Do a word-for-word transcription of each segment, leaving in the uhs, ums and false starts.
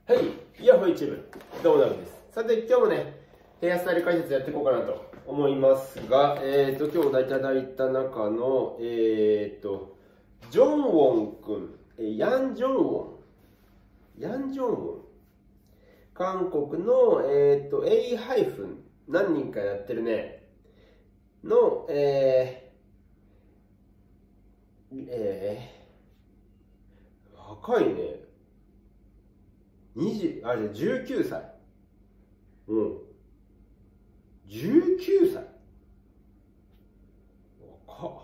はい、イヤホー YouTube、どうもなるです。さて、今日もね、ヘアスタイル解説やっていこうかなと思いますが、えーと、今日いただいた中の、えーと、ジョンウォン君、ヤン・ジョンウォン、ヤン・ジョンウォン、韓国の、えーと、A- 何人かやってるね、の、えー、えー、若いね。にじゅう、あ、じゃあじゅうきゅうさい。うん。じゅうきゅうさい。若っ。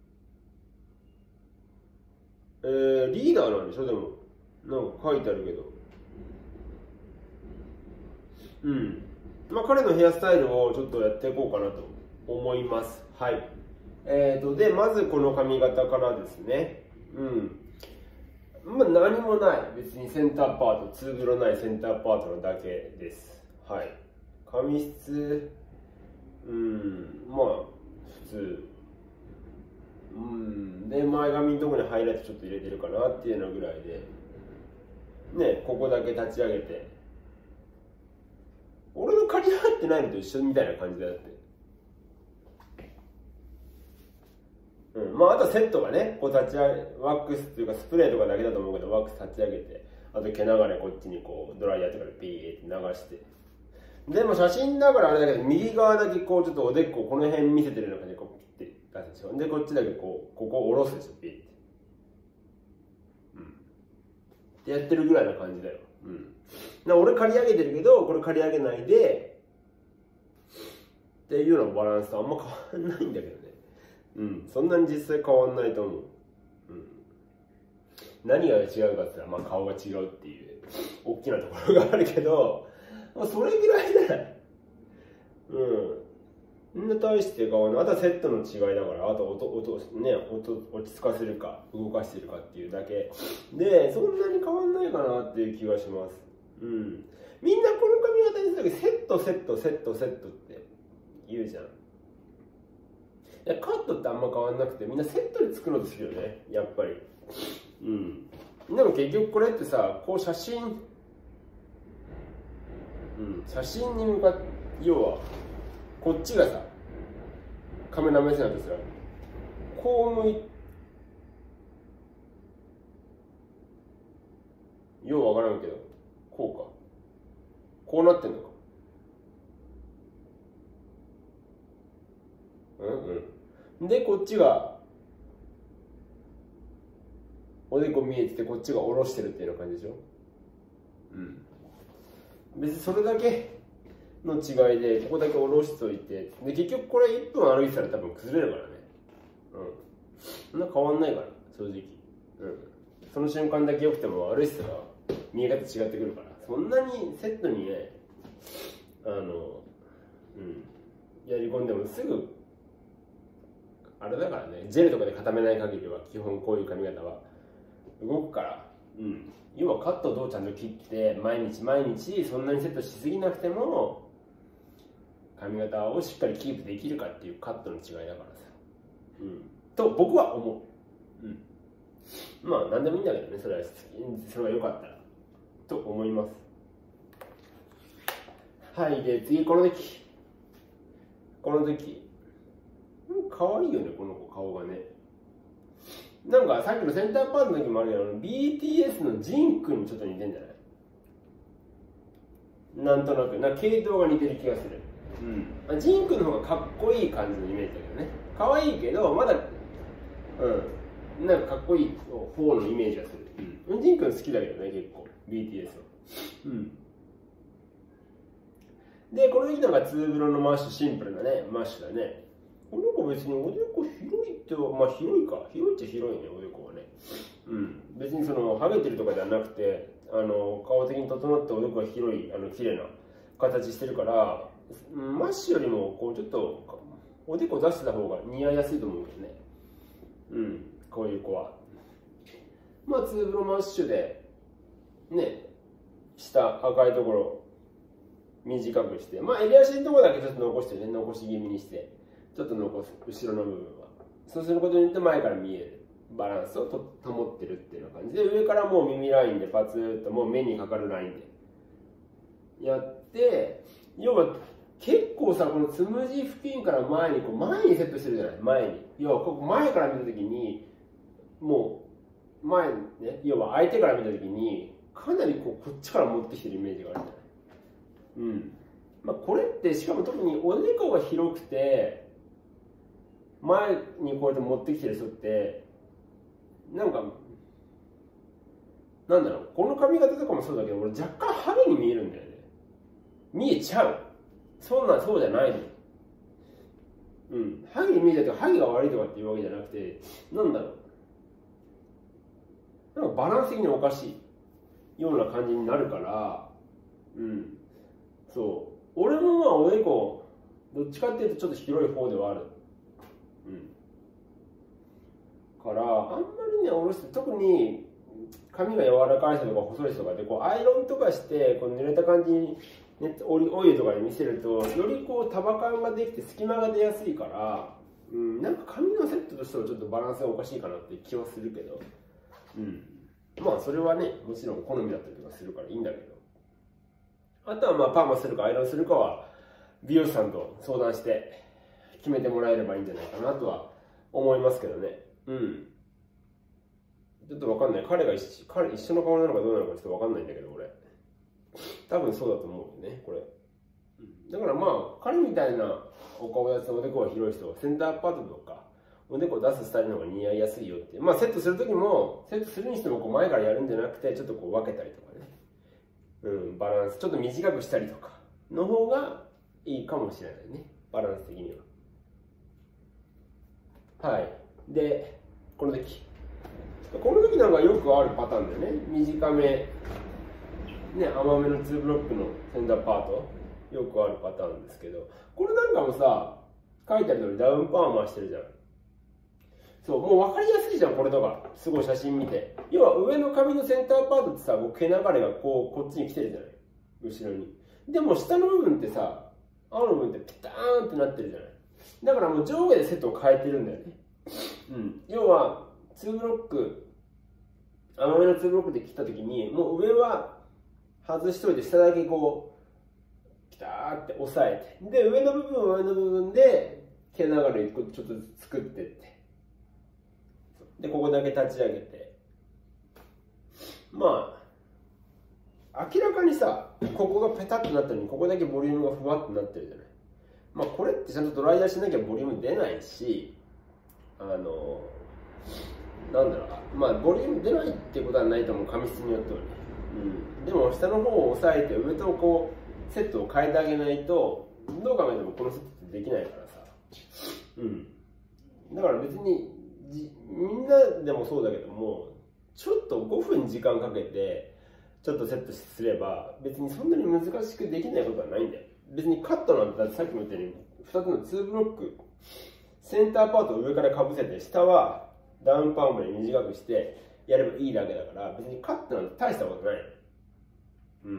えー、リーダーなんでしょでも。なんか書いてあるけど。うん。まあ彼のヘアスタイルをちょっとやっていこうかなと思います。はい。えーと、で、まずこの髪型からですね。うん。まあ、何もない。別にセンターパート、ツーブロないセンターパートのだけです。はい。髪質、うん、まあ、普通。うん。で、前髪のところにハイライトちょっと入れてるかなっていうのぐらいで。ね、ここだけ立ち上げて。俺の刈り上がってないのと一緒みたいな感じだって。うん、まああとセットがね、こう立ち上げ、ワックスっていうかスプレーとかだけだと思うけど、ワックス立ち上げて、あと毛流れこっちにこうドライヤーとかでピーって流して。でも写真だからあれだけど、右側だけこうちょっとおでここの辺見せてるような感じでこうピッて出すでしょ。で、こっちだけこう、ここを下ろすでしょ、ピッて。うん。ってやってるぐらいな感じだよ。うん。な俺刈り上げてるけど、これ刈り上げないで、っていうようなバランスとあんま変わんないんだけどね。うん、そんなに実際変わんないと思う。うん、何が違うかって言ったら、まあ、顔が違うっていう大きなところがあるけど、まあ、それぐらいだよ。うん。みんな大して変わんない。あとはセットの違いだから、あと音、音、ね、音、落ち着かせるか、動かしてるかっていうだけで、そんなに変わんないかなっていう気がします。うん。みんなこの髪型にするとき、セット、セット、セット、セットって言うじゃん。いやカットってあんま変わんなくてみんなセットで作ろうとするよねやっぱり。うんでも結局これってさこう写真うん写真に向かって要はこっちがさカメラ目線だとしたらこう向いようわからんけどこうかこうなってんのかうんうんでこっちがおでこ見えててこっちが下ろしてるっていうような感じでしょ。うん別にそれだけの違いでここだけ下ろしといてで結局これいっぷん歩いてたら多分崩れるからね。うんそんな変わんないから正直。うんその瞬間だけ良くても歩いてたら見え方違ってくるからそんなにセットにねあのうんやり込んでもすぐあれだからね、ジェルとかで固めない限りは基本こういう髪型は動くから、うん、要はカットをどうちゃんと切って毎日毎日そんなにセットしすぎなくても髪型をしっかりキープできるかっていうカットの違いだからさ、うん、と僕は思う、うん、まあ何でもいいんだけどねそれはそれが良かったらと思います。はいで次この時この時可愛いよねこの子顔がねなんかさっきのセンターパートの時もあるけど ビーティーエス のジンくんにちょっと似てんじゃないなんとなくな系統が似てる気がするうんジンくんの方がかっこいい感じのイメージだけどね可愛いけどまだうんなんかかっこいい方のイメージがする、うん、ジンくん好きだけどね結構 ビーティーエス はうんでこの時なんかツーブロのマッシュシンプルなねマッシュだねこの子別におでこ広いってまあ広いか広いっちゃ広いねおでこはねうん別にそのハゲてるとかじゃなくてあの顔的に整っておでこが広いあの綺麗な形してるからマッシュよりもこうちょっとおでこ出してた方が似合いやすいと思うけどねうんこういう子はまあツーブロマッシュでね下赤いところ短くしてまあ襟足のところだけちょっと残してね残し気味にしてちょっと残す後ろの部分はそうすることによって前から見えるバランスをと保ってるっていうような感じで、上からもう耳ラインでパツッともう目にかかるラインでやって、要は結構さ、このつむじ付近から前にこう前にセットしてるじゃない、前に。要はここ前から見た時にもう前にね、要は相手から見た時にかなりこうこっちから持ってきてるイメージがあるじゃない。うんまあ、これってしかも特におでこが広くて前にこうやって持ってきてる人ってなんかなんだろう、この髪型とかもそうだけど俺若干ハゲに見えるんだよね。見えちゃう。そんなそうじゃないの。うんハゲに見えちゃうけどハゲが悪いとかっていうわけじゃなくて、なんだろう、なんかバランス的におかしいような感じになるから、うんそう俺もまあおでこどっちかっていうとちょっと広い方ではある。うんからあんまりね、おろして、特に髪が柔らかい人とか細い人とかでこうアイロンとかしてこう濡れた感じに、ね、オイルとかで見せるとよりこう束感ができて隙間が出やすいから、うん、なんか髪のセットとしてはちょっとバランスがおかしいかなって気はするけど、うん、まあそれはねもちろん好みだったりとかするからいいんだけど、あとはまあパーマするかアイロンするかは美容師さんと相談して決めてもらえればいいんじゃないかなとは思いますけどね。うんちょっとわかんない。彼が一緒、彼一緒の顔なのかどうなのかちょっとわかんないんだけど、俺。多分そうだと思うよね、これ。だからまあ、彼みたいなお顔立ちのおでこが広い人は、センターパートとか、おでこを出すスタイルの方が似合いやすいよって。まあ、セットするときも、セットするにしてもこう前からやるんじゃなくて、ちょっとこう分けたりとかね。うん、バランス、ちょっと短くしたりとか、の方がいいかもしれないね。バランス的には。はい。で、この時。この時なんかよくあるパターンだよね。短め、ね、甘めのツーブロックのセンターパート、よくあるパターンですけど、これなんかもさ、書いてある通りダウンパーマしてるじゃん。そう、もう分かりやすいじゃん、これとか。すごい写真見て。要は上の髪のセンターパートってさ、毛流れがこう、こっちに来てるじゃない。後ろに。でも下の部分ってさ、青の部分ってピターンってなってるじゃない。だからもう上下でセットを変えてるんだよね。うん。要は、ツーブロック、甘めのツーブロックで切った時に、もう上は外しといて、下だけこう、ピターって押さえて、で、上の部分は上の部分で、毛流れをちょっとずつ作ってって、で、ここだけ立ち上げて、まあ、明らかにさ、ここがペタッとなったのに、ここだけボリュームがふわっとなってるじゃない。まあ、これってちゃんとドライヤーしなきゃボリューム出ないし、あの、なんだろう、まあボリューム出ないってことはないと思う、髪質によってはね、うん、でも下の方を押さえて上とこうセットを変えてあげないとどう考えてもこのセットってできないからさ、うん、だから別にじみんなでもそうだけども、ちょっとごふん時間かけてちょっとセットすれば別にそんなに難しくできないことはないんだよ。別にカットなんてだってさっきも言ったようにふたつのツーブロック、センターパートを上からかぶせて下はダウンパーマで短くしてやればいいだけだから、別にカットなんて大したことない。うん。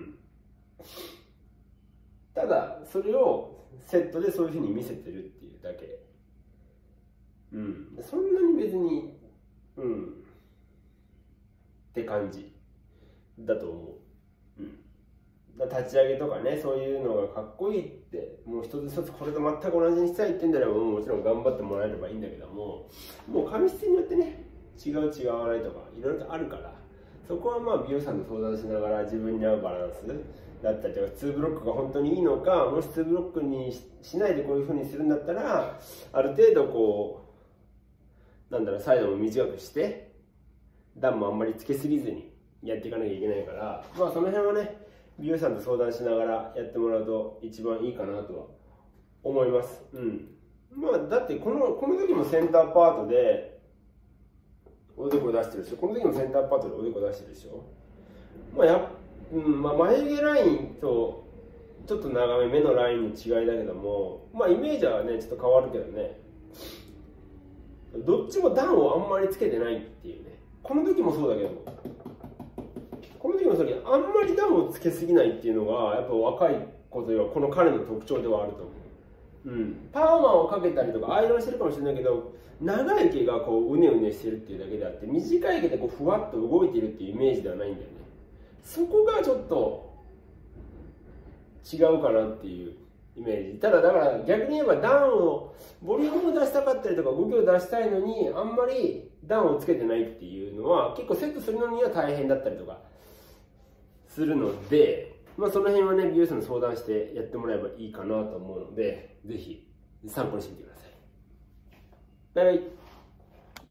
ただ、それをセットでそういうふうに見せてるっていうだけ。うん。そんなに別に、うん。って感じだと思う。うん。立ち上げとかね、そういうのがかっこいいって、もう一つ一つこれと全く同じにしたいって言うんであれば、もちろん頑張ってもらえればいいんだけども、もう髪質によってね、違う違わないとか、いろいろとあるから、そこはまあ美容師さんと相談しながら自分に合うバランスだったりとか、ツーブロックが本当にいいのか、もしツーブロックにしないでこういう風にするんだったら、ある程度こう、なんだろう、サイドも短くして、段もあんまりつけすぎずにやっていかなきゃいけないから、まあその辺はね、美容師さんと相談しながらやってもらうと一番いいかなとは思います。うん。まあだってこの、この時もセンターパートでおでこ出してるでしょ。この時もセンターパートでおでこ出してるでしょ。まあや、うんまあ、眉毛ラインとちょっと長め目のラインの違いだけども、まあイメージはねちょっと変わるけどね、どっちも段をあんまりつけてないっていうね。この時もそうだけど、この時もそうだけど、あんまり段をつけすぎないっていうのがやっぱ若い子というかこの彼の特徴ではあると思う。 うん、パーマをかけたりとかアイロンしてるかもしれないけど、長い毛がこううねうねしてるっていうだけであって、短い毛でこうふわっと動いてるっていうイメージではないんだよね。そこがちょっと違うかなっていうイメージ。ただだから逆に言えばダウンをボリュームを出したかったりとか動きを出したいのにあんまりダウンをつけてないっていうのは結構セットするのには大変だったりとかするので、まあその辺はね美容師さんに相談してやってもらえばいいかなと思うので、ぜひ参考にしてみてください。バイバイ。